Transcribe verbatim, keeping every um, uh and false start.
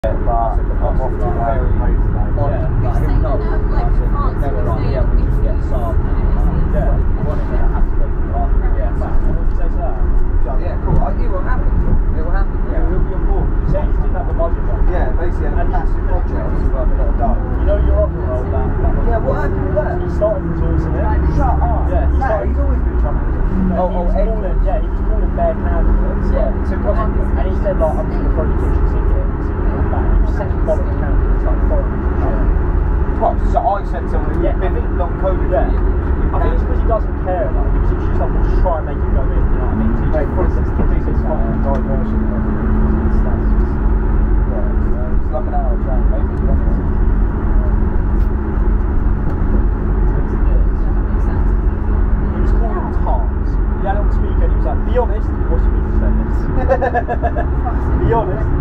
But I'm off to very late today. Yeah, like, who knows? Never like, yeah, we just get some. Yeah, one of them has to go through that. Yeah, fact. What did you say to that? So, yeah, cool. It will happen. It will happen. Yeah, we'll be on board. You say you didn't have a budget, right? Yeah, basically, a massive project is worth a lot of dough. You know your other role, that, that Yeah, what happened with that? He started resourcing it. Shut up. Yeah, he no, started. he's always been trying to No, Oh, he oh, was Ed. calling, yeah, he was calling bare candidates. Yeah. To come on. And he said, like, I'm just going to throw the kitchen sink in. He was sending bollocks candidates, like, foreign and shit. What? So I sent someone who's Yeah, been I think- long coded yeah. for you. I think it's because he doesn't care. Like, he was just like, we'll just try and make it go in. You know what I mean? So he Mate, just this is this is fucking diversion. Yeah, it's like an hour train, maybe. He was calling them tarts. He had it on speaker and he was like, be honest, what do you mean to say this? Be honest.